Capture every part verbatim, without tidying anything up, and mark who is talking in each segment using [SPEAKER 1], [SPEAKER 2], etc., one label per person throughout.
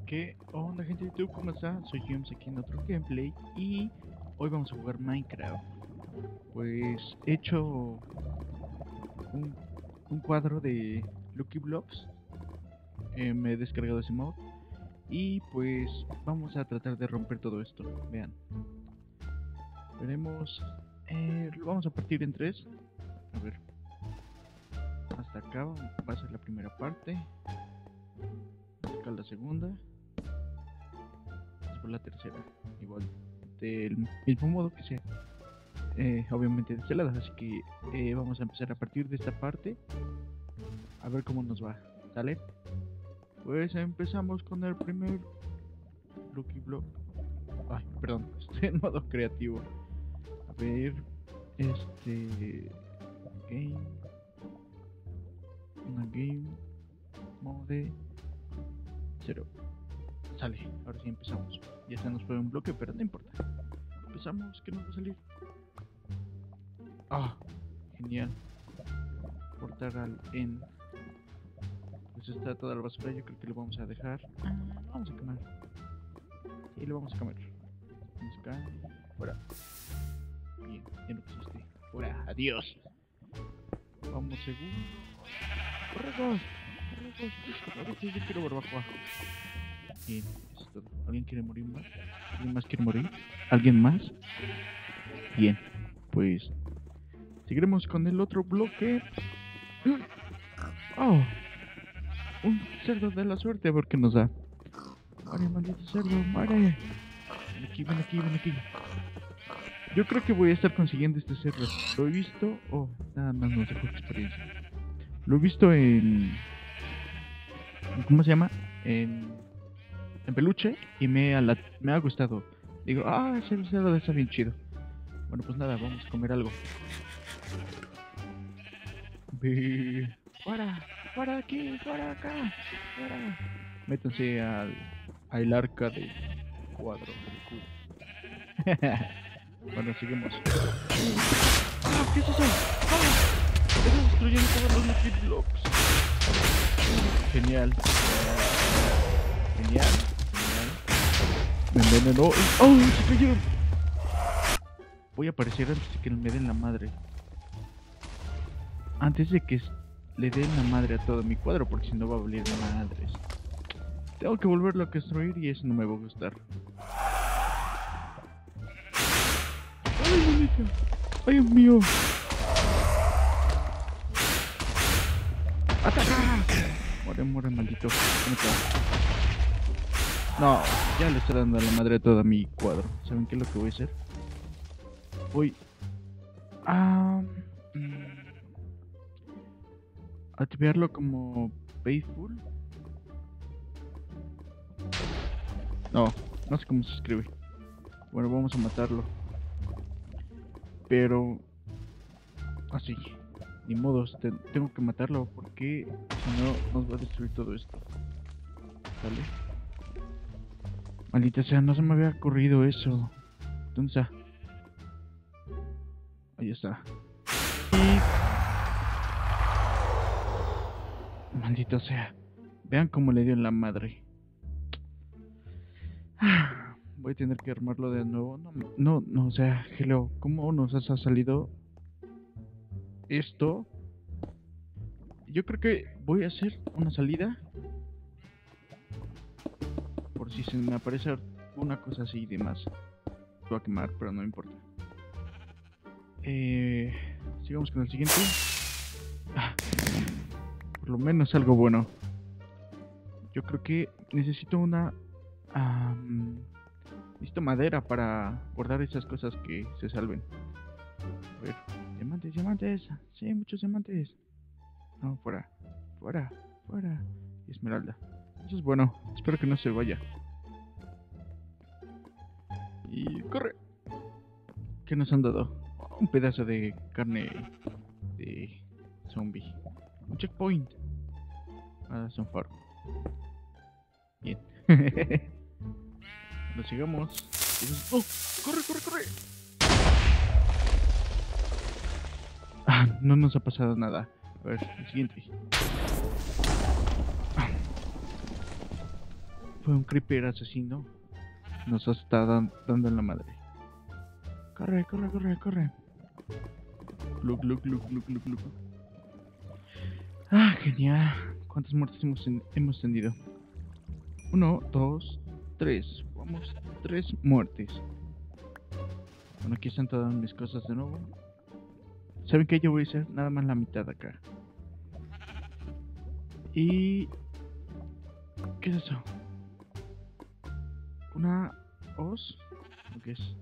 [SPEAKER 1] ¿Qué onda, gente de YouTube? ¿Cómo está? Soy James aquí en otro gameplay y hoy vamos a jugar Minecraft. Pues he hecho un, un cuadro de Lucky Blocks, eh, me he descargado ese mod y pues vamos a tratar de romper todo esto. Vean, veremos, eh, lo vamos a partir en tres. A ver, hasta acá va a ser la primera parte, acá la segunda, después la tercera, igual del mismo modo que sea, eh, obviamente de este lado. Así que eh, vamos a empezar a partir de esta parte a ver cómo nos va. ¿Sale? Pues empezamos con el primer Lucky Block. Ay, perdón, estoy en modo creativo. A ver, este game, una game mode cero. Sale, ahora sí empezamos. Ya se nos fue un bloque, pero no importa. Empezamos, ¿qué nos va a salir? Ah, genial. Portar al end. Pues está toda la basura, yo creo que lo vamos a dejar. Ah, lo vamos a quemar. Sí, lo vamos a comer. Vamos acá, fuera. Bien, ya no existe. Fuera, adiós. Vamos segundo. Corre dos, corre dos, corre dos, yo quiero barbacoa. Bien, eso es todo. ¿Alguien quiere morir más? ¿Alguien más quiere morir? ¿Alguien más? Bien, pues seguiremos con el otro bloque. Oh, un cerdo de la suerte, a ver qué nos da. Muere, maldito cerdo, muere. Ven aquí, ven aquí, ven aquí. Yo creo que voy a estar consiguiendo este cerdo. Lo he visto, oh, nada más nos dejó experiencia. Lo he visto en... ¿Cómo se llama? En... En peluche y me ha, la... me ha gustado. Digo, ah, ese cerdo está bien chido. Bueno, pues nada, vamos a comer algo. Ve... ¡Fuera! ¡Fuera aquí! ¡Fuera acá! ¡Fuera! Métanse al... al arca de cuadro del cubo. Bueno, seguimos. ¡Ah! ¿Qué es eso? ¡Ah! Estás destruyendo todos los Lucky Blocks. Genial. Genial. Genial. Me envenenó. ¡Oh! ¡Se cayeron! Voy a aparecer antes de que me den la madre. Antes de que le den la madre a todo mi cuadro, porque si no va a valer madres. Tengo que volverlo a construir y eso no me va a gustar. ¡Ay, bonito! ¡Ay, Dios mío! ¡Ataca! Muere, muere, maldito. No, ya le está dando a la madre a toda mi cuadro. ¿Saben qué es lo que voy a hacer? Voy a... Mm, activarlo como Faithful. No, no sé cómo se escribe. Bueno, vamos a matarlo. Pero... así. Ni modos, te, tengo que matarlo porque si no nos va a destruir todo esto. ¿Vale? Maldita sea, no se me había ocurrido eso. ¿Dónde está? Ahí está. Y... maldito sea. Vean cómo le dio en la madre. Voy a tener que armarlo de nuevo. No, no, no, o sea, hello, ¿cómo nos ha salido esto? Yo creo que voy a hacer una salida por si se me aparece una cosa así y demás. Voy a quemar, pero no importa. Eh, sigamos con el siguiente. Ah, por lo menos algo bueno. Yo creo que necesito una... Um, necesito madera para guardar esas cosas que se salven. A ver, diamantes, diamantes. Sí, muchos diamantes. No, fuera, fuera, fuera. Y esmeralda. Eso es bueno. Espero que no se vaya. Y corre. ¿Qué nos han dado? Un pedazo de carne de zombie. Un checkpoint. Ah, son faro. Bien. Lo sigamos. ¡Oh! ¡Corre, corre, corre! Ah, no nos ha pasado nada. A ver, el siguiente. fue un creeper asesino. Nos está dan- dando en la madre. Corre, corre, corre, corre. Look, look, look, look, look, look. Ah, genial. ¿Cuántas muertes hemos, ten- hemos tenido? Uno, dos, tres. Vamos, tres muertes. Bueno, aquí están todas mis cosas de nuevo. ¿Saben qué? Yo voy a hacer nada más la mitad acá. Y... ¿qué es eso? ¿Una hoz? ¿O qué es?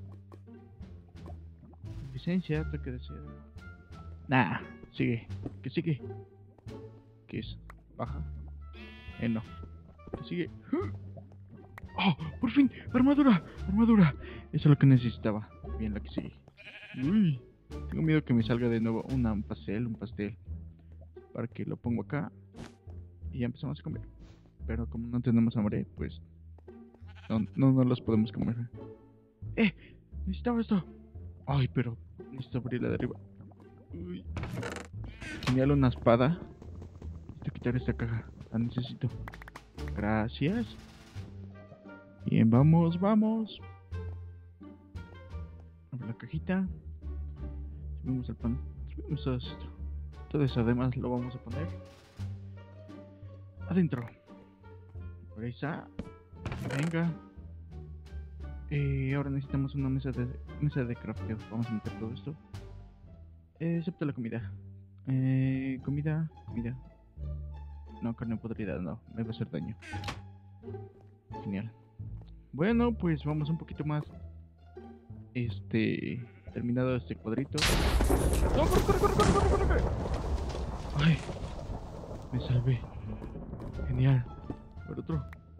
[SPEAKER 1] Licencia, toque de cero. Nah, sigue. ¿Qué sigue? ¿Qué es? ¿Baja? Eh, no. ¿Qué sigue? ¡Oh! ¡Por fin! ¡Armadura! ¡Armadura! Eso es lo que necesitaba. Bien, la que sigue. Uy, tengo miedo que me salga de nuevo una, un pastel, un pastel. Para que lo pongo acá. Y ya empezamos a comer. Pero como no tenemos hambre, pues... No, no, no los podemos comer. ¡Eh! Necesitaba esto. Ay, pero... necesito abrirla de arriba. Uy. Genial, una espada. Necesito quitar esta caja. La necesito. Gracias. Bien, vamos, vamos. Abre la cajita. Subimos el pan. Subimos todo esto. Todo eso además lo vamos a poner adentro. Por ahí está. Venga. Eh, ahora necesitamos una mesa de mesa de crafteo. Vamos a meter todo esto. Eh, excepto la comida. Eh, comida, comida. No, carne podrida, no. Me va a hacer daño. Genial. Bueno, pues vamos un poquito más. Este... terminado este cuadrito. ¡No, corre, corre, corre, corre, corre, corre, corre! ¡Ay! Me salvé. Genial. Por otro.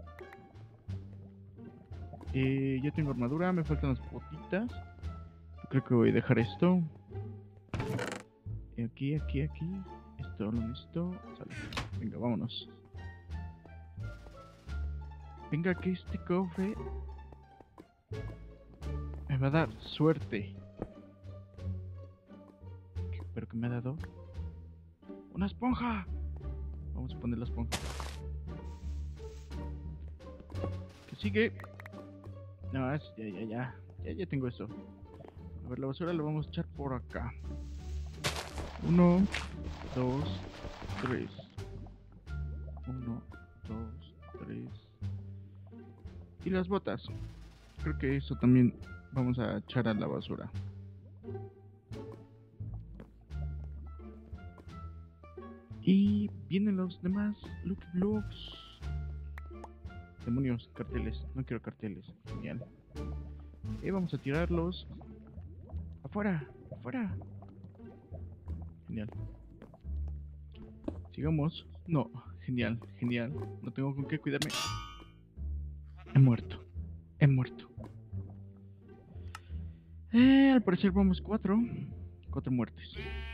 [SPEAKER 1] Eh, ya tengo armadura, me faltan las botitas. Yo creo que voy a dejar esto. Y aquí, aquí, aquí. Esto lo necesito. Sale. Venga, vámonos. Venga, que este cofre me va a dar suerte. ¿Pero que me ha dado? ¡Una esponja! Vamos a poner la esponja. ¿Qué sigue? No, es, ya, ya, ya. Ya, ya tengo esto. A ver, la basura la vamos a echar por acá. Uno, dos, tres. Uno, dos, tres. Y las botas. Creo que eso también vamos a echar a la basura. Y vienen los demás Lucky Blocks. Demonios, carteles. No quiero carteles. Genial. Y vamos a tirarlos. Afuera, afuera. Genial. Sigamos. No, genial, genial. No tengo con qué cuidarme. He muerto. He muerto. Eh, al parecer vamos cuatro. Cuatro muertes.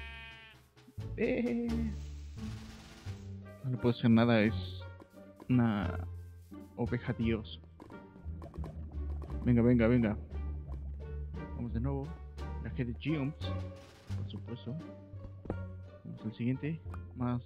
[SPEAKER 1] Eh. No le puedo hacer nada, es una oveja dios. Venga, venga, venga. Vamos de nuevo. La G de Geoms, por supuesto. Vamos al siguiente. Más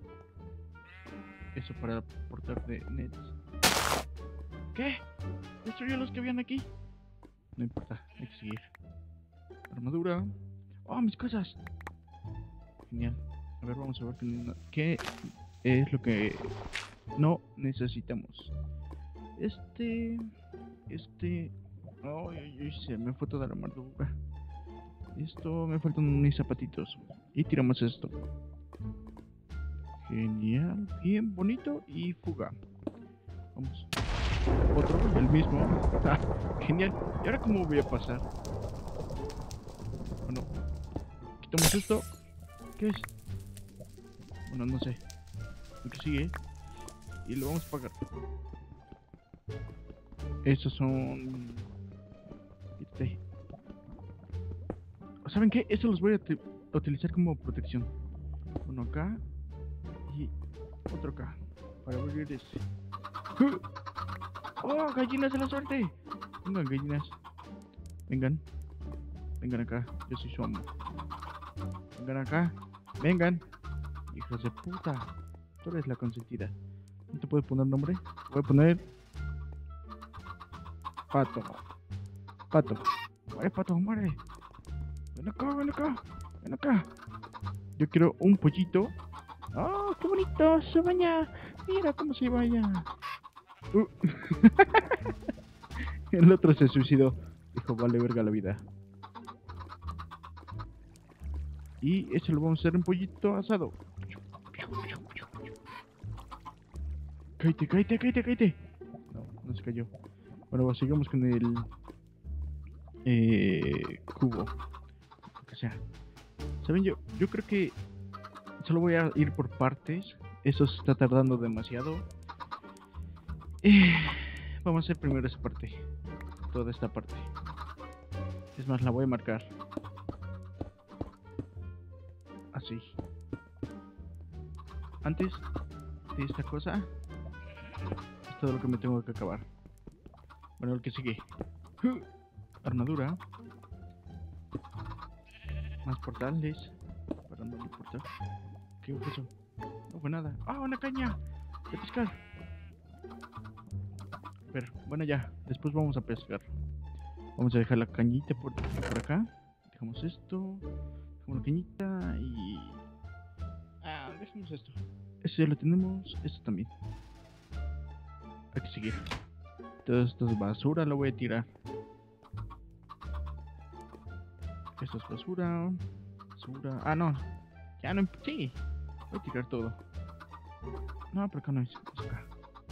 [SPEAKER 1] eso para portar de nets. ¿Qué? ¿Destruyó los que habían aquí? No importa, hay que seguir. Armadura. ¡Oh, mis cosas! Genial. A ver, vamos a ver qué, qué es lo que no necesitamos. Este... Este... Oh, se me fue toda la armadura. Esto, me faltan mis zapatitos. Y tiramos esto. Genial. Bien bonito. Y fuga. Vamos. Otro, el mismo. Ah, genial. ¿Y ahora cómo voy a pasar? Bueno. Quitamos esto. ¿Qué es? Bueno, no sé. Lo que sigue. Y lo vamos a pagar. Estos son... Este. ¿Saben qué? Estos los voy a, a utilizar como protección. Uno acá. Y otro acá. Para abrir este. ¡Oh! ¡Gallinas de la suerte! Vengan, gallinas. Vengan. Vengan acá. Yo soy su amo. Vengan acá. Vengan. Hijos de puta. Tú eres la consentida. ¿No te puedo poner nombre? Voy a poner Pato. Pato. Muere, pato, muere. Ven acá, ven acá. Ven acá. Yo quiero un pollito. ¡Oh, qué bonito! Se baña. Mira cómo se baña. Uh. El otro se suicidó. Dijo, vale verga la vida. Y eso lo vamos a hacer un pollito asado. Cállate, cállate, cállate, cállate. No, no se cayó. Bueno, pues sigamos con el eh, cubo. Lo que sea. ¿Saben? Yo, yo creo que solo voy a ir por partes. Eso se está tardando demasiado. Eh, vamos a hacer primero esa parte. Toda esta parte. Es más, la voy a marcar. Así. Antes de esta cosa es todo lo que me tengo que acabar. Bueno, el que sigue. Uh, armadura. Más portales. Para no importar. ¿Qué fue eso? No fue nada. ¡Ah, una caña! De pescar. Pero, bueno, ya. Después vamos a pescar. Vamos a dejar la cañita por, por acá. Dejamos esto. Dejamos la cañita y... Ah, dejemos esto. Esto ya lo tenemos. Esto también. Hay que seguir. Todo esto es basura, lo voy a tirar. Esto es basura. Basura. Ah, no. Ya no. Sí. Voy a tirar todo. No, por acá no es. Es acá.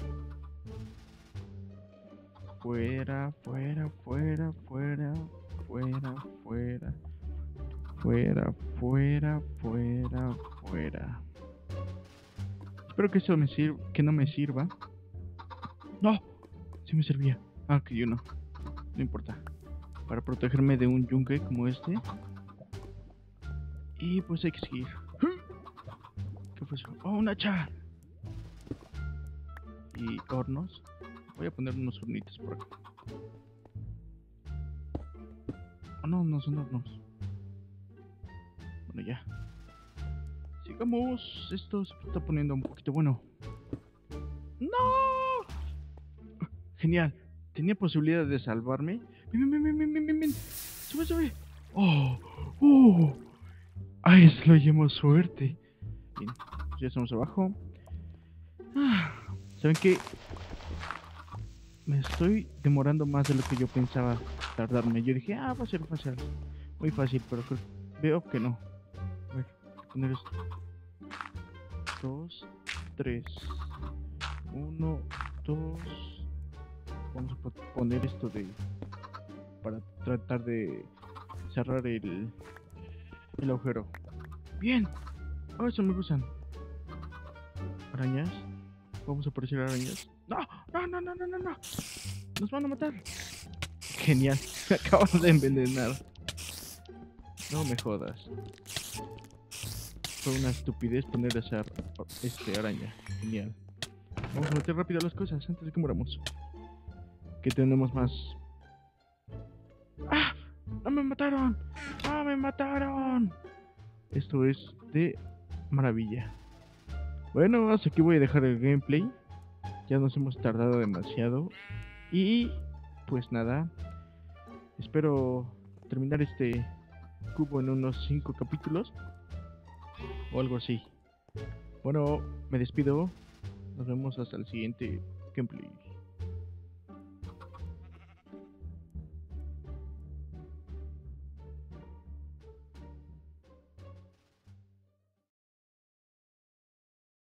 [SPEAKER 1] Fuera, fuera, fuera, fuera, fuera, fuera. Fuera, fuera, fuera, fuera. Espero que eso me sirva, que no me sirva. ¡No! Sí me servía. Ah, que yo no. No importa. Para protegerme de un yunque como este. Y pues hay que seguir. ¿Qué fue eso? ¡Oh, un hacha! Y hornos. Voy a poner unos hornitos por acá. Oh, no, no son hornos. Bueno, ya. Sigamos. Esto se está poniendo un poquito bueno. ¡No! Genial. Tenía posibilidad de salvarme. ¡Ven, ven, ven, ven, ven, ven, ven! ¡Sube, sube! ¡Oh! ¡Oh! ¡Ah, es lo llamamos suerte! Bien, ya estamos abajo. ¿Saben qué? Me estoy demorando más de lo que yo pensaba tardarme. Yo dije, ah, va a ser fácil. Muy fácil, pero veo que no. A ver, poner esto. Dos, tres. Uno, dos. Vamos a poner esto de... para tratar de cerrar el... el agujero. Bien. Oh, eso me gustan. Arañas. Vamos a aparecer arañas. No, no, no, no, no, no, no. Nos van a matar. Genial. Me acaban de envenenar. No me jodas. Fue una estupidez poner esa este, araña. Genial. Vamos a meter rápido las cosas antes de que muramos. Que tenemos más. ¡Ah! ¡No me mataron! ¡Ah, me mataron! Esto es de maravilla. Bueno, hasta aquí voy a dejar el gameplay. Ya nos hemos tardado demasiado. Y pues nada. Espero terminar este cubo en unos cinco capítulos. O algo así. Bueno, me despido. Nos vemos hasta el siguiente gameplay.